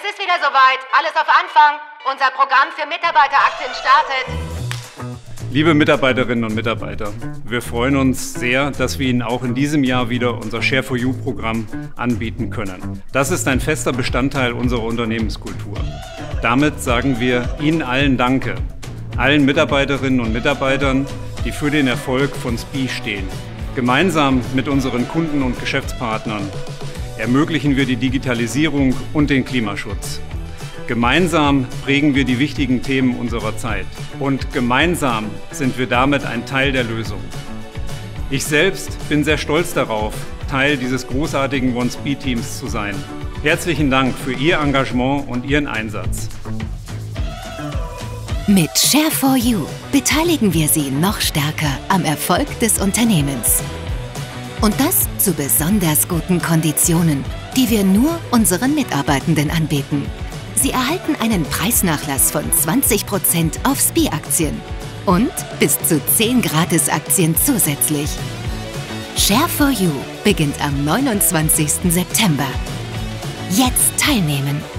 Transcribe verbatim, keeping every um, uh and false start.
Es ist wieder soweit. Alles auf Anfang. Unser Programm für Mitarbeiteraktien startet. Liebe Mitarbeiterinnen und Mitarbeiter, wir freuen uns sehr, dass wir Ihnen auch in diesem Jahr wieder unser Share for You-Programm anbieten können. Das ist ein fester Bestandteil unserer Unternehmenskultur. Damit sagen wir Ihnen allen Danke, allen Mitarbeiterinnen und Mitarbeitern, die für den Erfolg von S P I stehen. Gemeinsam mit unseren Kunden und Geschäftspartnern ermöglichen wir die Digitalisierung und den Klimaschutz. Gemeinsam prägen wir die wichtigen Themen unserer Zeit und gemeinsam sind wir damit ein Teil der Lösung. Ich selbst bin sehr stolz darauf, Teil dieses großartigen One S P I-Teams zu sein. Herzlichen Dank für Ihr Engagement und Ihren Einsatz. Mit Share for You beteiligen wir Sie noch stärker am Erfolg des Unternehmens. Und das zu besonders guten Konditionen, die wir nur unseren Mitarbeitenden anbieten. Sie erhalten einen Preisnachlass von zwanzig Prozent auf S P I-Aktien und bis zu zehn Gratis-Aktien zusätzlich. Share for You beginnt am neunundzwanzigsten September. Jetzt teilnehmen!